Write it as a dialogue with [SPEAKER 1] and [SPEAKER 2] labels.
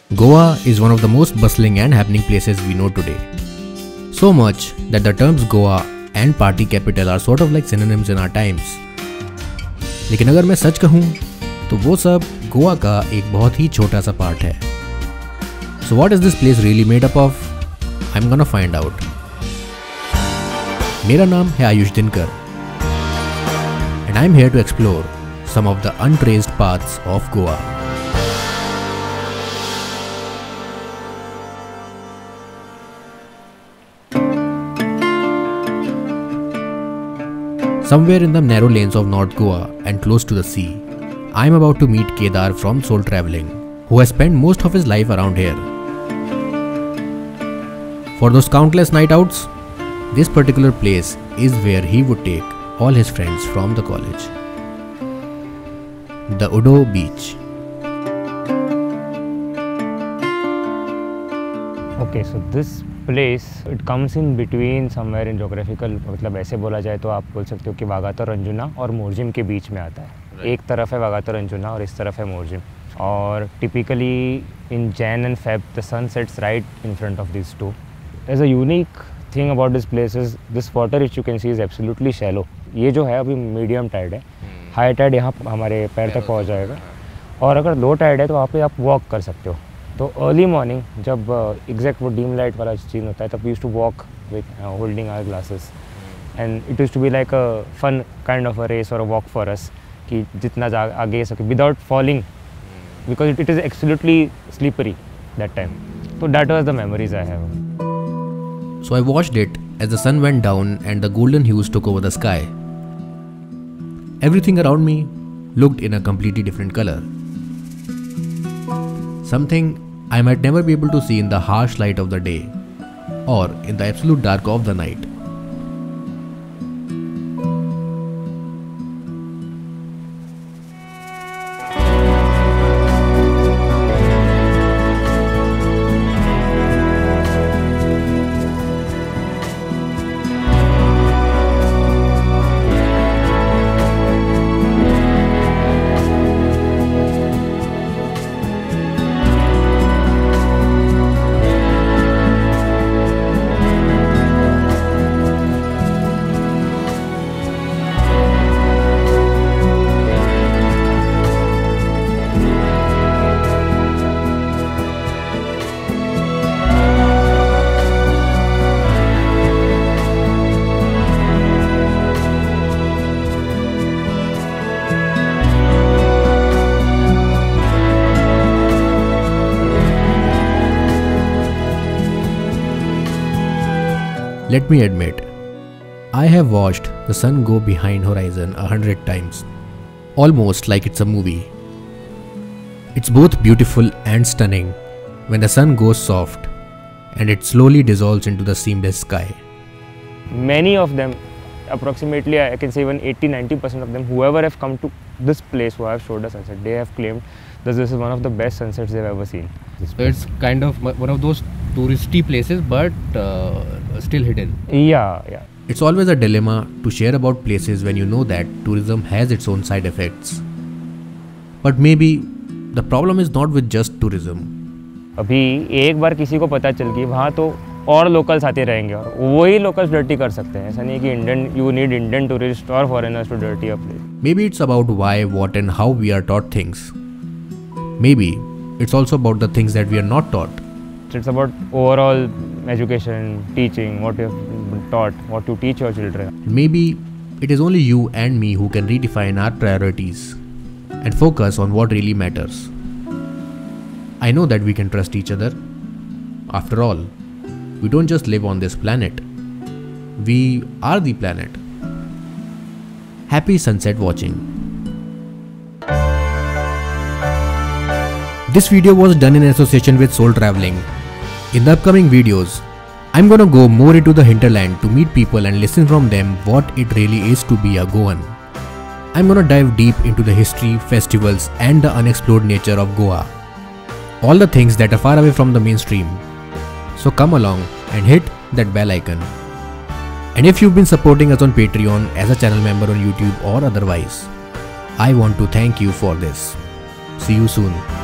[SPEAKER 1] Goa is one of the most bustling and happening places we know today. So much that the terms Goa and party capital are sort of like synonyms in our times. लेकिन अगर मैं सच कहूँ तो वो सब गोवा का एक बहुत ही छोटा सा पार्ट है. So what is this place really made up of? I'm gonna find out. मेरा नाम है Ayush Dinkar and I'm here to explore some of the untraced paths of Goa. Somewhere in the narrow lanes of North Goa and close to the sea, I am about to meet Kedar from Soul Travelling, who has spent most of his life around here. For those countless night outs, this particular place is where he would take all his friends from the college. The Udo Beach.
[SPEAKER 2] Okay, so this place, it comes in between somewhere in geographical, मतलब ऐसे बोला जाए तो आप बोल सकते हो कि वागातोर अंजुना और मोरजिम के बीच में आता है. एक तरफ है वागातोर अंजुना और इस तरफ है मोरजिम. और typically in Jan and Feb the sun sets right in front of this too. There's a unique thing about this place is this water which you can see is absolutely shallow. ये जो है अभी medium tide है. High tide यहाँ हमारे पैर तक पहुँच जाएगा और अगर लो टाइड है तो वहाँ पे आप वॉक कर सकते हो. तो अर्ली मॉर्निंग जब एग्जैक्ट वो डीम लाइट वाला चीज़ होता है तब we used to walk with holding our glasses and it used to be like a fun kind of a race और अ वॉक फॉर अस कि जितना आगे सके without falling because it is absolutely slippery that time. So that was the memories I have.
[SPEAKER 1] So I watched it as the sun went down and the golden hues took over the sky. Everything around me looked in a completely different color. Something I might never be able to see in the harsh light of the day or in the absolute dark of the night. Let me admit, I have watched the sun go behind horizon 100 times, almost like it's a movie. It's both beautiful and stunning when the sun goes soft and it slowly dissolves into the seamless sky.
[SPEAKER 2] Many of them, approximately I can say even 80-90% of them, whoever have come to this place who have showed a sunset, they have claimed that this is one of the best sunsets they've ever seen.
[SPEAKER 1] So it's kind of one of those touristy places but still hidden.
[SPEAKER 2] Yeah.
[SPEAKER 1] It's always a dilemma to share about places when you know that tourism has its own side effects. But maybe the problem is not with just tourism.
[SPEAKER 2] अभी एक बार किसी को पता चल गई वहाँ तो और लोकल्स आते रहेंगे और वही लोकल्स डर्टी कर सकते हैं. ऐसा नहीं है कि Indian you need Indian tourist और foreigners to dirty a place.
[SPEAKER 1] Maybe it's about why, what and how we are taught things. Maybe it's also about the things that we are not taught.
[SPEAKER 2] It's about overall education, teaching, what you have taught, what you teach your children.
[SPEAKER 1] Maybe it is only you and me who can redefine our priorities and focus on what really matters. I know that we can trust each other. After all, we don't just live on this planet. We are the planet. Happy sunset watching. This video was done in association with Soul Travelling. In the upcoming videos, I'm gonna go more into the hinterland to meet people and listen from them what it really is to be a Goan. I'm gonna dive deep into the history, festivals and the unexplored nature of Goa. All the things that are far away from the mainstream. So come along and hit that bell icon. And if you've been supporting us on Patreon as a channel member on YouTube or otherwise, I want to thank you for this. See you soon.